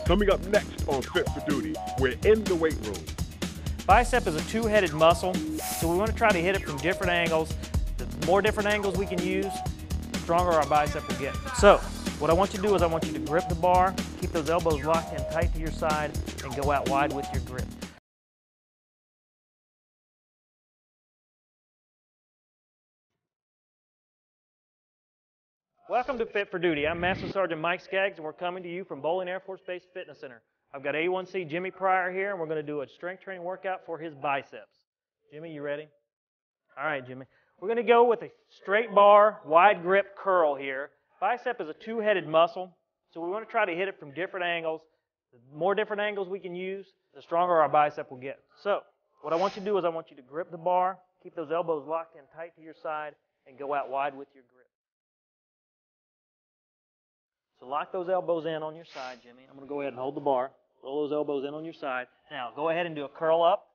Coming up next on Fit for Duty, we're in the weight room. Bicep is a two-headed muscle, so we want to try to hit it from different angles. The more different angles we can use, the stronger our bicep will get. So, what I want you to do is I want you to grip the bar, keep those elbows locked in tight to your side, and go out wide with your grip. Welcome to Fit for Duty. I'm Master Sergeant Mike Skaggs, and we're coming to you from Bolling Air Force Base Fitness Center. I've got A1C Jimmy Pryor here, and we're going to do a strength training workout for his biceps. Jimmy, you ready? All right, Jimmy. We're going to go with a straight bar, wide grip curl here. Bicep is a two-headed muscle, so we want to try to hit it from different angles. The more different angles we can use, the stronger our bicep will get. So, what I want you to do is I want you to grip the bar, keep those elbows locked in tight to your side, and go out wide with your grip. So lock those elbows in on your side, Jimmy. I'm going to go ahead and hold the bar. Roll those elbows in on your side. Now, go ahead and do a curl up.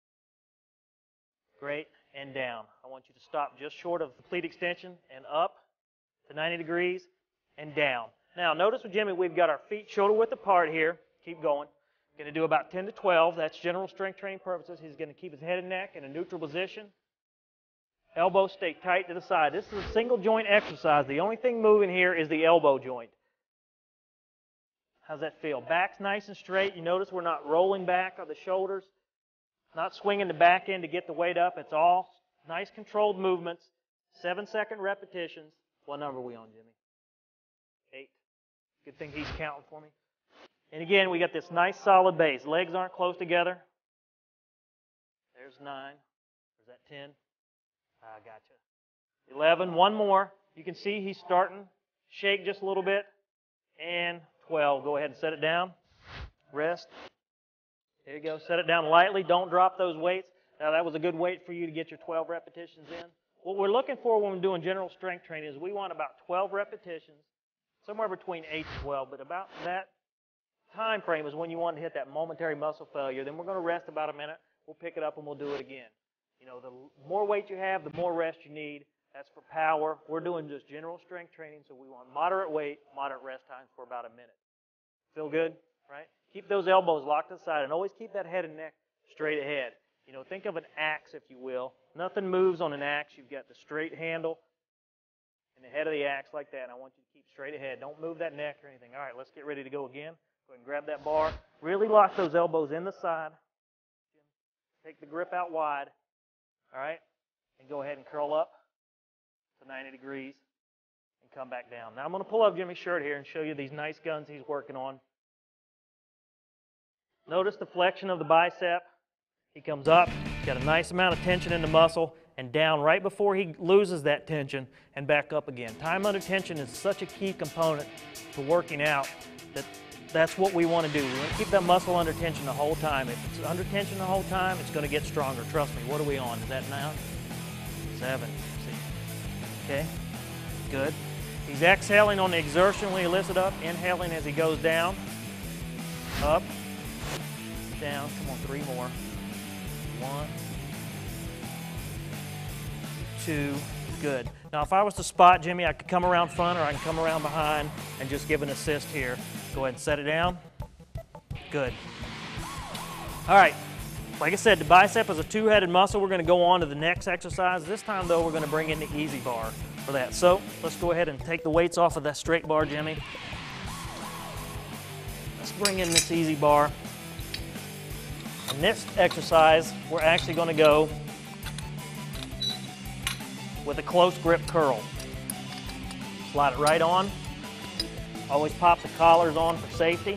Great. And down. I want you to stop just short of the pleat extension and up to 90 degrees and down. Now, notice with Jimmy, we've got our feet shoulder width apart here. Keep going. Going to do about 10 to 12. That's general strength training purposes. He's going to keep his head and neck in a neutral position. Elbows stay tight to the side. This is a single joint exercise. The only thing moving here is the elbow joint. How's that feel? Back's nice and straight. You notice we're not rolling back on the shoulders, not swinging the back end to get the weight up. It's all nice controlled movements, 7-second repetitions. What number are we on, Jimmy? 8. Good thing he's counting for me. And again, we got this nice solid base. Legs aren't close together. There's 9. Or is that 10? I gotcha. 11. One more. You can see he's starting. Shake just a little bit. And 12. Go ahead and set it down. Rest. There you go. Set it down lightly. Don't drop those weights. Now, that was a good weight for you to get your 12 repetitions in. What we're looking for when we're doing general strength training is we want about 12 repetitions, somewhere between 8 and 12, but about that time frame is when you want to hit that momentary muscle failure. Then we're going to rest about a minute. We'll pick it up and we'll do it again. You know, the more weight you have, the more rest you need. That's for power. We're doing just general strength training, so we want moderate weight, moderate rest times for about a minute. Feel good, right? Keep those elbows locked to the side, and always keep that head and neck straight ahead. You know, think of an axe, if you will. Nothing moves on an axe. You've got the straight handle and the head of the axe like that, and I want you to keep straight ahead. Don't move that neck or anything. All right, let's get ready to go again. Go ahead and grab that bar. Really lock those elbows in the side. Take the grip out wide, all right? And go ahead and curl up to 90 degrees and come back down. Now I'm going to pull up Jimmy's shirt here and show you these nice guns he's working on. Notice the flexion of the bicep. He comes up, got a nice amount of tension in the muscle, and down right before he loses that tension and back up again. Time under tension is such a key component to working out that that's what we want to do. We want to keep that muscle under tension the whole time. If it's under tension the whole time, it's going to get stronger. Trust me. What are we on? Is that 9? 7. 6. Okay. Good. He's exhaling on the exertion when he lifts it up, inhaling as he goes down. Up. Down. Come on, 3 more. 1. 2. Good. Now, if I was to spot Jimmy, I could come around front or I can come around behind and just give an assist here. Go ahead and set it down. Good. All right. Like I said, the bicep is a two-headed muscle. We're going to go on to the next exercise. This time, though, we're going to bring in the easy bar for that. So let's go ahead and take the weights off of that straight bar, Jimmy. Let's bring in this easy bar. In this exercise, we're actually going to go with a close grip curl. Slide it right on. Always pop the collars on for safety.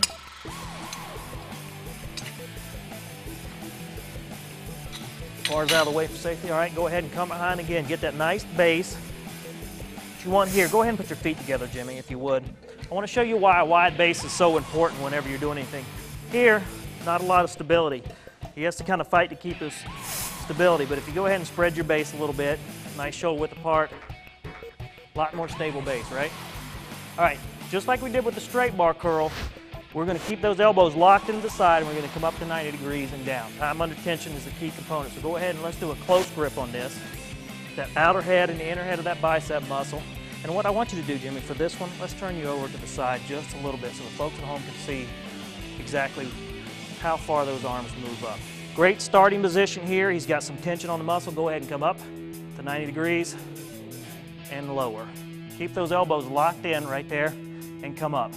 Bars out of the way for safety. All right, go ahead and come behind again. Get that nice base. What you want here, go ahead and put your feet together, Jimmy, if you would. I want to show you why a wide base is so important whenever you're doing anything. Here, not a lot of stability. He has to kind of fight to keep his stability, but if you go ahead and spread your base a little bit, nice shoulder width apart, a lot more stable base, right? All right, just like we did with the straight bar curl, we're going to keep those elbows locked into the side, and we're going to come up to 90 degrees and down. Time under tension is the key component, so go ahead and let's do a close grip on this. That outer head and the inner head of that bicep muscle. And what I want you to do, Jimmy, for this one, let's turn you over to the side just a little bit so the folks at home can see exactly how far those arms move up. Great starting position here. He's got some tension on the muscle. Go ahead and come up to 90 degrees and lower. Keep those elbows locked in right there and come up.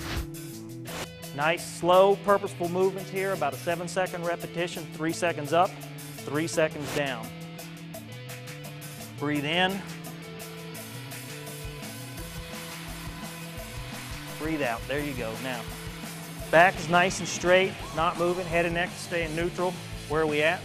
Nice, slow, purposeful movements here, about a 7-second repetition, 3 seconds up, 3 seconds down. Breathe in. Breathe out. There you go. Now, back is nice and straight, not moving, head and neck staying neutral. Where are we at?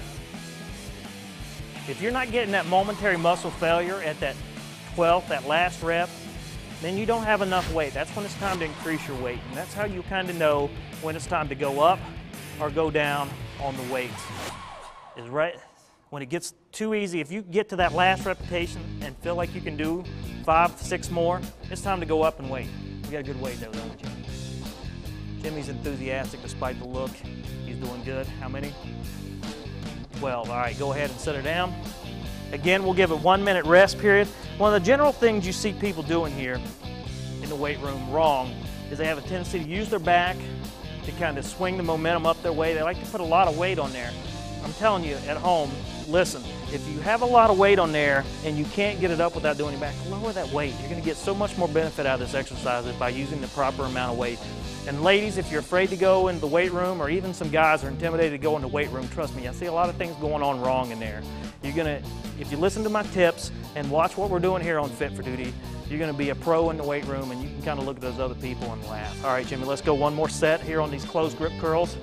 If you're not getting that momentary muscle failure at that 12th, that last rep, then you don't have enough weight. That's when it's time to increase your weight. And that's how you kind of know when it's time to go up or go down on the weights. Is right when it gets too easy, if you get to that last repetition and feel like you can do 5, 6 more, it's time to go up and weight. We got a good weight though, don't we, Jimmy? Jimmy's enthusiastic despite the look. He's doing good. How many? 12. All right, go ahead and set her down. Again, we'll give a 1-minute rest period. One of the general things you see people doing here in the weight room wrong is they have a tendency to use their back to kind of swing the momentum up their way. They like to put a lot of weight on there. I'm telling you at home, listen, if you have a lot of weight on there and you can't get it up without doing your back, lower that weight. You're going to get so much more benefit out of this exercise by using the proper amount of weight. And ladies, if you're afraid to go into the weight room, or even some guys are intimidated to go in the weight room, trust me, I see a lot of things going on wrong in there. If you listen to my tips and watch what we're doing here on Fit for Duty, you're going to be a pro in the weight room, and you can kind of look at those other people and laugh. All right, Jimmy, let's go one more set here on these closed grip curls.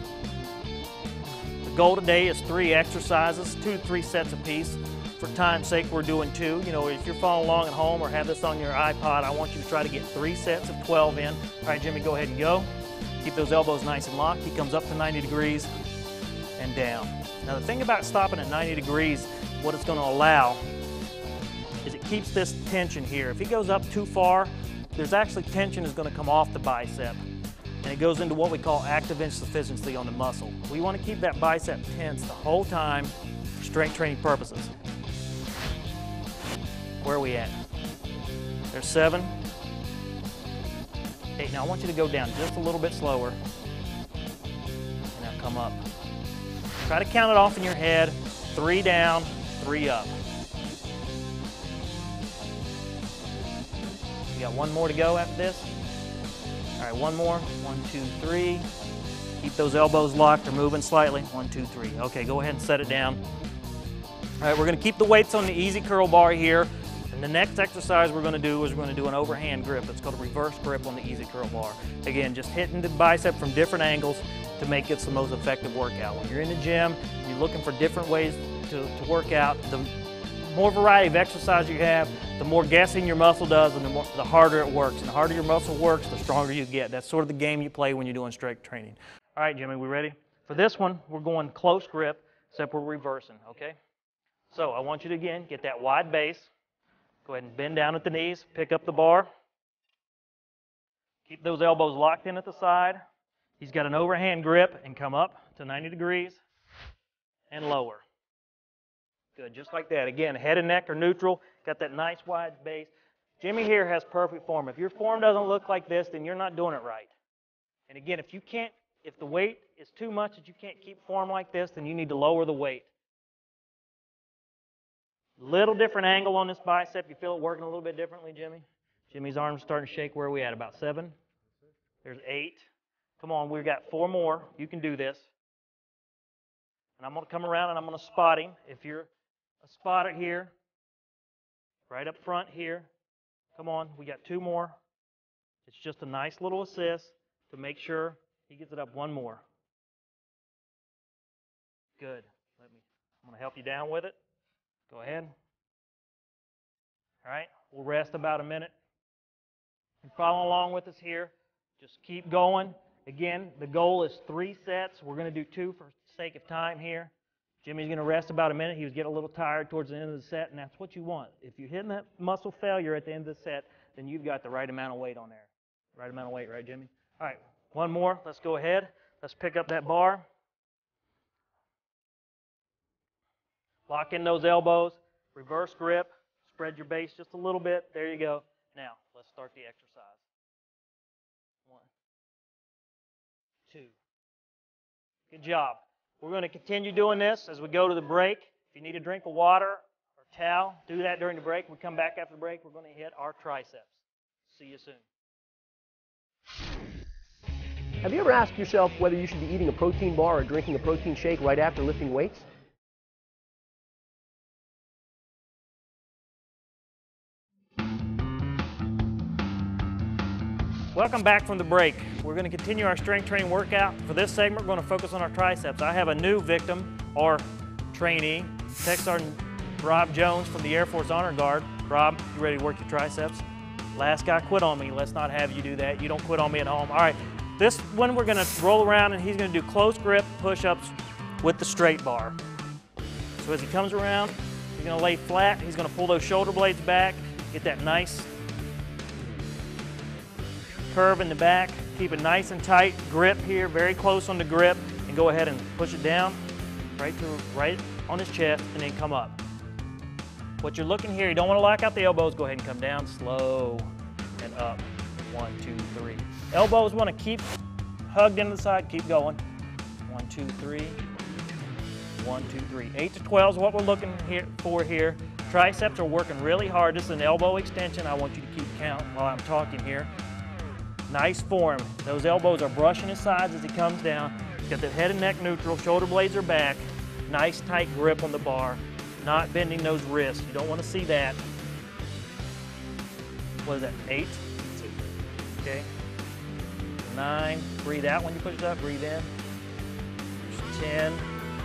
The goal today is 3 exercises, 2 to 3 sets apiece. For time's sake, we're doing 2. You know, if you're following along at home or have this on your iPod, I want you to try to get 3 sets of 12 in. All right, Jimmy, go ahead and go. Keep those elbows nice and locked. He comes up to 90 degrees and down. Now, the thing about stopping at 90 degrees, what it's going to allow is it keeps this tension here. If he goes up too far, there's actually tension is going to come off the bicep, and it goes into what we call active insufficiency on the muscle. We want to keep that bicep tense the whole time for strength training purposes. Where are we at? There's 7, 8. Now I want you to go down just a little bit slower. And now come up. Try to count it off in your head. 3 down, 3 up. You got 1 more to go after this. All right, 1 more. 1, 2, 3. Keep those elbows locked or moving slightly. 1, 2, 3. Okay, go ahead and set it down. All right, we're going to keep the weights on the easy curl bar here. And the next exercise we're going to do is we're going to do an overhand grip. It's called a reverse grip on the easy curl bar. Again, just hitting the bicep from different angles to make it the most effective workout. When you're in the gym, you're looking for different ways to work out. The more variety of exercise you have, the more guessing your muscle does, and the harder it works. And the harder your muscle works, the stronger you get. That's sort of the game you play when you're doing strength training. All right, Jimmy, we ready? For this one, we're going close grip, except we're reversing, okay? So I want you to, again, get that wide base. Go ahead and bend down at the knees, pick up the bar. Keep those elbows locked in at the side. He's got an overhand grip, and come up to 90 degrees and lower. Good, just like that. Again, head and neck are neutral. Got that nice wide base. Jimmy here has perfect form. If your form doesn't look like this, then you're not doing it right. And again, if the weight is too much that you can't keep form like this, then you need to lower the weight. Little different angle on this bicep. You feel it working a little bit differently, Jimmy? Jimmy's arms starting to shake. Where are we at? About 7? There's 8. Come on, we've got 4 more. You can do this. And I'm going to come around and I'm going to spot him. If you're a spotter here, right up front here, come on, we got 2 more. It's just a nice little assist to make sure he gets it up 1 more. Good. I'm going to help you down with it. Go ahead. All right, we'll rest about a minute. And follow along with us here. Just keep going. Again, the goal is 3 sets. We're going to do 2 for sake of time here. Jimmy's going to rest about a minute. He was getting a little tired towards the end of the set, and that's what you want. If you're hitting that muscle failure at the end of the set, then you've got the right amount of weight on there. Right amount of weight, right, Jimmy? All right, 1 more. Let's go ahead. Let's pick up that bar. Lock in those elbows, reverse grip, spread your base just a little bit. There you go. Now, let's start the exercise. 1, 2. Good job. We're going to continue doing this as we go to the break. If you need a drink of water or towel, do that during the break. When we come back after the break, we're going to hit our triceps. See you soon. Have you ever asked yourself whether you should be eating a protein bar or drinking a protein shake right after lifting weights? Welcome back from the break. We're going to continue our strength training workout. For this segment, we're going to focus on our triceps. I have a new victim, or trainee, Tech Sergeant Rob Jones from the Air Force Honor Guard. Rob, you ready to work your triceps? Last guy quit on me. Let's not have you do that. You don't quit on me at home. All right, this one we're going to roll around and he's going to do close grip push-ups with the straight bar. So as he comes around, he's going to lay flat. He's going to pull those shoulder blades back, get that nice curve in the back. Keep it nice and tight. Grip here, very close on the grip, and go ahead and push it down right on his chest, and then come up. What you're looking here, you don't want to lock out the elbows. Go ahead and come down slow and up. 1, 2, 3. Elbows want to keep hugged into the side. Keep going. 1, 2, 3. 1, 2, 3. 8 to 12 is what we're looking for here. Triceps are working really hard. This is an elbow extension. I want you to keep count while I'm talking here. Nice form. Those elbows are brushing his sides as he comes down. He's got the head and neck neutral. Shoulder blades are back. Nice tight grip on the bar. Not bending those wrists. You don't want to see that. What is that? 8? Okay. 9. Breathe out when you push it up. Breathe in. 10.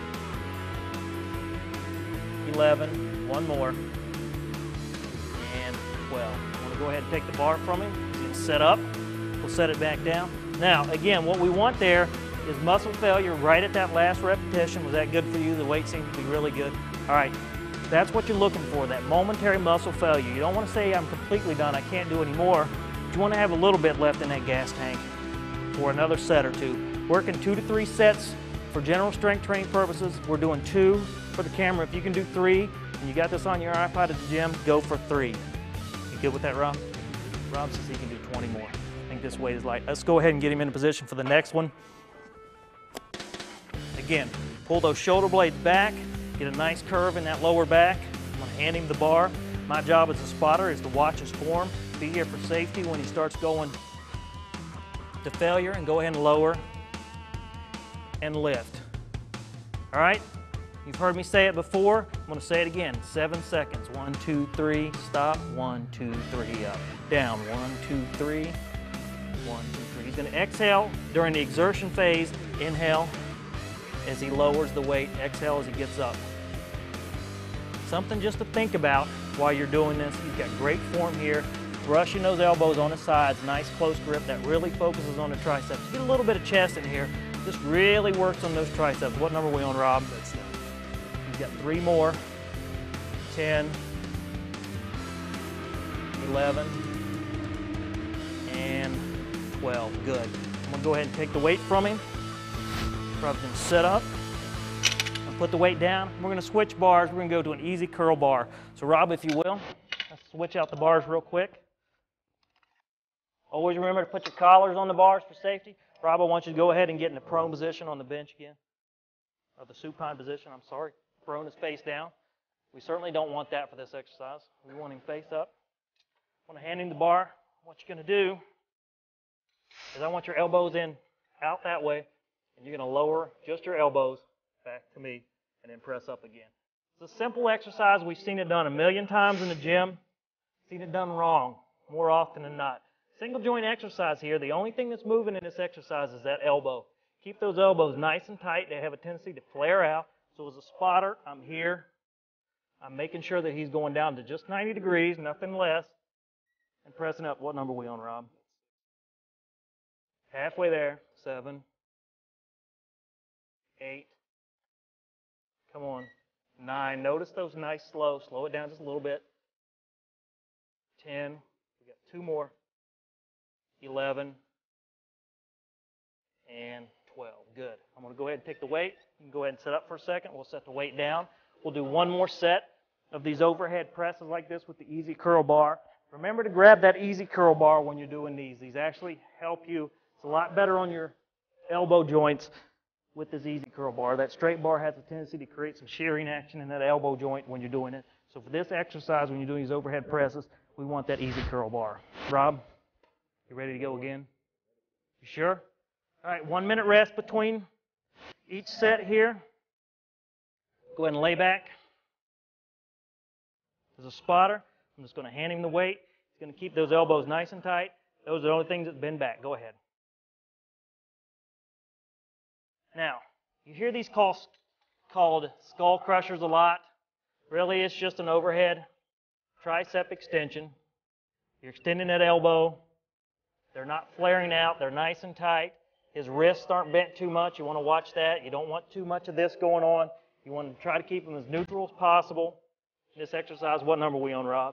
11. One more. And 12. I want to go ahead and take the bar from him. He's going to set up. We'll set it back down. Now, again, what we want there is muscle failure right at that last repetition. Was that good for you? The weight seems to be really good. All right, that's what you're looking for, that momentary muscle failure. You don't want to say, I'm completely done, I can't do any more. But you want to have a little bit left in that gas tank for another set or 2. Working 2 to 3 sets for general strength training purposes. We're doing 2 for the camera. If you can do 3, and you got this on your iPod at the gym, go for 3. You good with that, Rob? Rob says he can do 20 more. I think this weight is light. Let's go ahead and get him in position for the next one. Again, pull those shoulder blades back, get a nice curve in that lower back. I'm going to hand him the bar. My job as a spotter is to watch his form, be here for safety when he starts going to failure, and go ahead and lower and lift. All right? You've heard me say it before. I'm going to say it again. 7 seconds. 1, 2, 3. Stop. 1, 2, 3. Up. Down. 1, 2, 3. 1, 2, 3. He's going to exhale during the exertion phase. Inhale as he lowers the weight. Exhale as he gets up. Something just to think about while you're doing this. He's got great form here. Brushing those elbows on the sides. Nice close grip. That really focuses on the triceps. Get a little bit of chest in here. This really works on those triceps. What number are we on, Rob? That's 9. He's got 3 more. 10. 11. And 12. Good. I'm going to go ahead and take the weight from him. Rob's going to sit up and put the weight down. We're going to switch bars. We're going to go to an easy curl bar. So Rob, if you will, let's switch out the bars real quick. Always remember to put your collars on the bars for safety. Rob, I want you to go ahead and get in the prone position on the bench again. Or the supine position, I'm sorry. Prone is face down. We certainly don't want that for this exercise. We want him face up. I want to hand him the bar. What you're going to do is I want your elbows in out that way, and you're going to lower just your elbows back to me and then press up again. It's a simple exercise. We've seen it done a million times in the gym. Seen it done wrong more often than not. Single joint exercise here. The only thing that's moving in this exercise is that elbow. Keep those elbows nice and tight. They have a tendency to flare out. So as a spotter, I'm here. I'm making sure that he's going down to just 90 degrees, nothing less, and pressing up. What number are we on, Rob? Halfway there. 7. 8. Come on. 9. Notice those nice slow. Slow it down just a little bit. 10. We got 2 more. 11. And 12. Good. I'm going to go ahead and take the weight. You can go ahead and sit up for a second. We'll set the weight down. We'll do one more set of these overhead presses like this with the easy curl bar. Remember to grab that easy curl bar when you're doing these. These actually help you. It's a lot better on your elbow joints with this easy curl bar. That straight bar has a tendency to create some shearing action in that elbow joint when you're doing it. So for this exercise, when you're doing these overhead presses, we want that easy curl bar. Rob, you ready to go again? You sure? All right, 1 minute rest between each set here. Go ahead and lay back. There's a spotter. I'm just going to hand him the weight. He's going to keep those elbows nice and tight. Those are the only things that bend back. Go ahead. Now, you hear these called skull crushers a lot. Really, it's just an overhead tricep extension. You're extending that elbow. They're not flaring out. They're nice and tight. His wrists aren't bent too much. You want to watch that. You don't want too much of this going on. You want to try to keep them as neutral as possible. This exercise, what number are we on, Rob?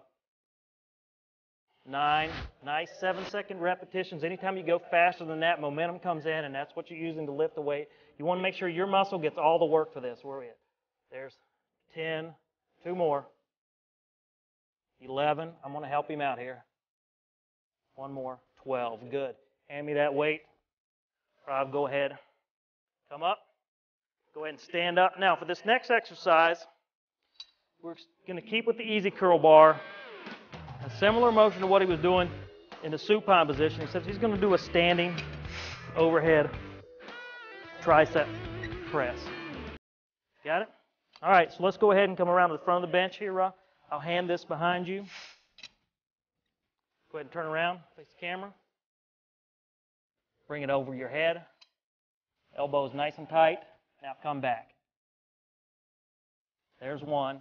9. Nice 7-second repetitions. Anytime you go faster than that, momentum comes in, and that's what you're using to lift the weight. You want to make sure your muscle gets all the work for this. Where are we at? There's 10. 2 more. 11. I'm going to help him out here. 1 more. 12. Good. Hand me that weight. Rob, go ahead. Come up. Go ahead and stand up. Now, for this next exercise, we're going to keep with the easy curl bar. A similar motion to what he was doing in the supine position, except he's going to do a standing overhead tricep press. Got it? All right, so let's go ahead and come around to the front of the bench here, Rob. I'll hand this behind you. Go ahead and turn around, face the camera. Bring it over your head. Elbows nice and tight. Now come back. There's 1.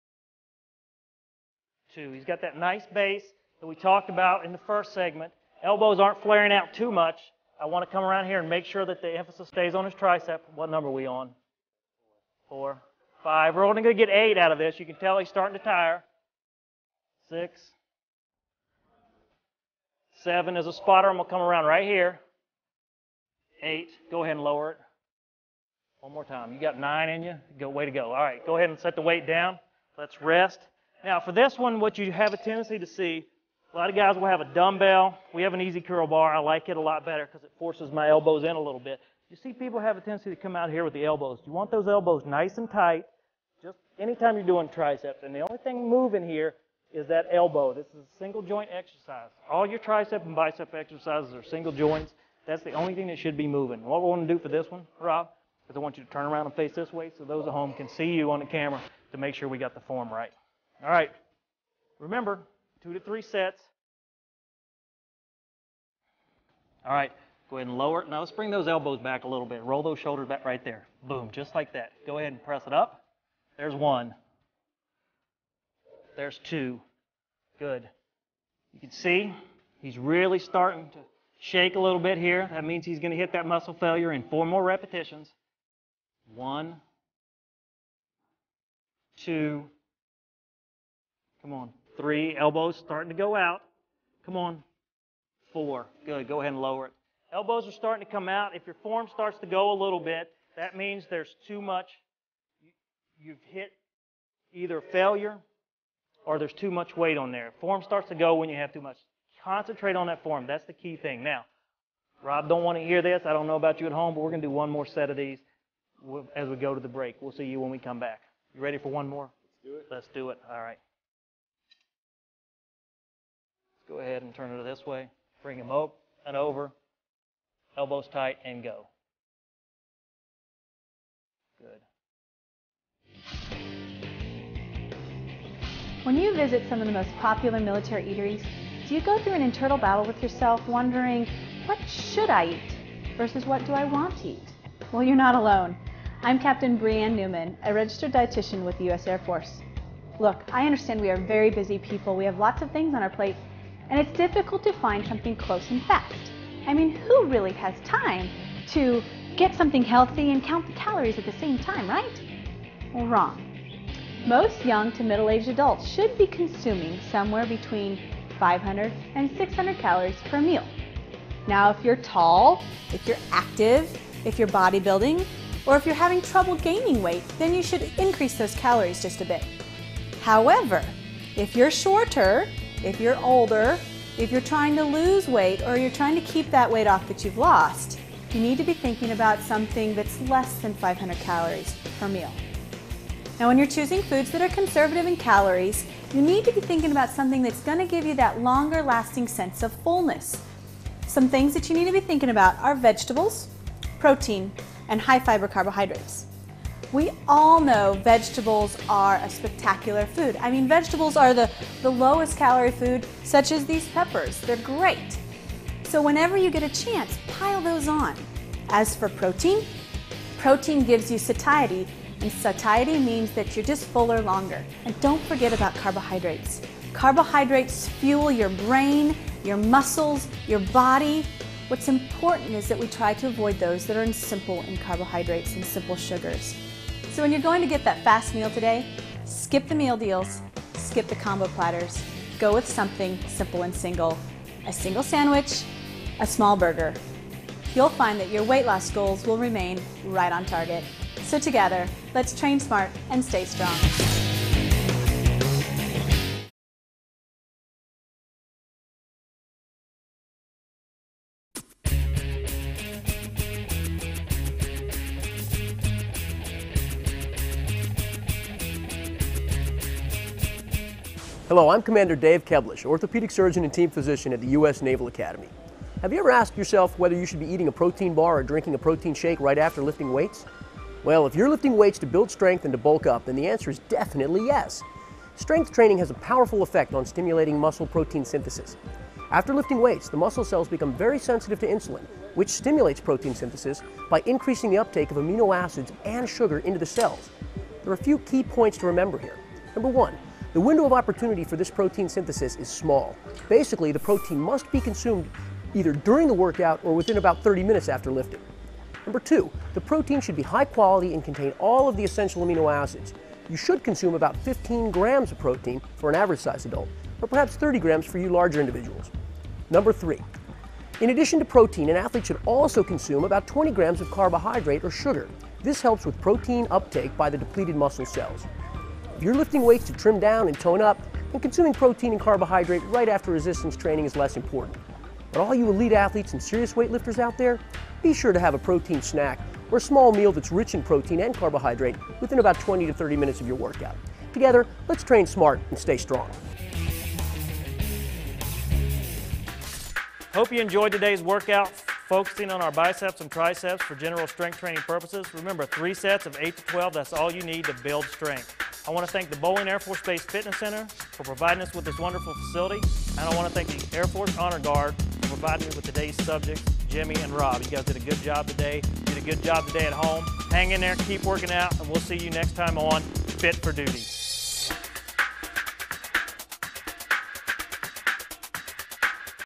2. He's got that nice base that we talked about in the first segment. Elbows aren't flaring out too much. I want to come around here and make sure that the emphasis stays on his tricep. What number are we on? 4. 5. We're only going to get 8 out of this. You can tell he's starting to tire. 6. 7 is a spotter. I'm going to come around right here. 8. Go ahead and lower it. 1 more time. You got 9 in you. Way to go. All right, go ahead and set the weight down. Let's rest. Now, for this one, what you have a tendency to see, a lot of guys will have a dumbbell. We have an easy curl bar. I like it a lot better because it forces my elbows in a little bit. You see people have a tendency to come out here with the elbows. You want those elbows nice and tight just anytime you're doing triceps. And the only thing moving here is that elbow. This is a single joint exercise. All your tricep and bicep exercises are single joints. That's the only thing that should be moving. What we want to do for this one, Rob, is I want you to turn around and face this way so those at home can see you on the camera to make sure we got the form right. All right. Remember, 2 to 3 sets. All right. Go ahead and lower it. Now let's bring those elbows back a little bit. Roll those shoulders back right there. Boom, just like that. Go ahead and press it up. There's 1. There's 2. Good. You can see he's really starting to shake a little bit here. That means he's going to hit that muscle failure in 4 more repetitions. 1, 2, come on, 3. Elbows starting to go out. Come on. 4. Good. Go ahead and lower it. Elbows are starting to come out. If your form starts to go a little bit, that means there's too much. You've hit either failure or there's too much weight on there. Form starts to go when you have too much. Concentrate on that form. That's the key thing. Now, Rob don't want to hear this. I don't know about you at home, but we're going to do 1 more set of these as we go to the break. We'll see you when we come back. You ready for 1 more? Let's do it. Let's do it. All right. Let's go ahead and turn it this way. Bring him up and over. Elbows tight and go. Good. When you visit some of the most popular military eateries, do you go through an internal battle with yourself wondering, what should I eat versus what do I want to eat? Well, you're not alone. I'm Captain Breanne Newman, a registered dietitian with the U.S. Air Force. Look, I understand we are very busy people. We have lots of things on our plate, and it's difficult to find something close and fast. I mean, who really has time to get something healthy and count the calories at the same time, right? Well, wrong. Most young to middle-aged adults should be consuming somewhere between 500 and 600 calories per meal. Now, if you're tall, if you're active, if you're bodybuilding, or if you're having trouble gaining weight, then you should increase those calories just a bit. However, if you're shorter, if you're older, if you're trying to lose weight, or you're trying to keep that weight off that you've lost, you need to be thinking about something that's less than 500 calories per meal. Now, when you're choosing foods that are conservative in calories, you need to be thinking about something that's going to give you that longer lasting sense of fullness. Some things that you need to be thinking about are vegetables, protein, and high fiber carbohydrates. We all know vegetables are a spectacular food. I mean, vegetables are the lowest calorie food, such as these peppers. They're great. So whenever you get a chance, pile those on. As for protein, protein gives you satiety, and satiety means that you're just fuller longer. And don't forget about carbohydrates. Carbohydrates fuel your brain, your muscles, your body. What's important is that we try to avoid those that are simple in carbohydrates and simple sugars. So when you're going to get that fast meal today, skip the meal deals, skip the combo platters, go with something simple and single. A single sandwich, a small burger. You'll find that your weight loss goals will remain right on target. So together, let's train smart and stay strong. Hello, I'm Commander Dave Keblish, orthopedic surgeon and team physician at the U.S. Naval Academy. Have you ever asked yourself whether you should be eating a protein bar or drinking a protein shake right after lifting weights? Well, if you're lifting weights to build strength and to bulk up, then the answer is definitely yes. Strength training has a powerful effect on stimulating muscle protein synthesis. After lifting weights, the muscle cells become very sensitive to insulin, which stimulates protein synthesis by increasing the uptake of amino acids and sugar into the cells. There are a few key points to remember here. Number one, the window of opportunity for this protein synthesis is small. Basically, the protein must be consumed either during the workout or within about 30 minutes after lifting. Number two, the protein should be high quality and contain all of the essential amino acids. You should consume about 15 grams of protein for an average size adult, or perhaps 30 grams for you larger individuals. Number three, in addition to protein, an athlete should also consume about 20 grams of carbohydrate or sugar. This helps with protein uptake by the depleted muscle cells. If you're lifting weights to trim down and tone up, then consuming protein and carbohydrate right after resistance training is less important. But all you elite athletes and serious weightlifters out there, be sure to have a protein snack or a small meal that's rich in protein and carbohydrate within about 20 to 30 minutes of your workout. Together, let's train smart and stay strong. Hope you enjoyed today's workout, focusing on our biceps and triceps for general strength training purposes. Remember, 3 sets of 8 to 12, that's all you need to build strength. I want to thank the Bolling Air Force Base Fitness Center for providing us with this wonderful facility. And I want to thank the Air Force Honor Guard for providing me with today's subjects, Jimmy and Rob. You guys did a good job today. Did a good job today at home. Hang in there, keep working out, and we'll see you next time on Fit for Duty.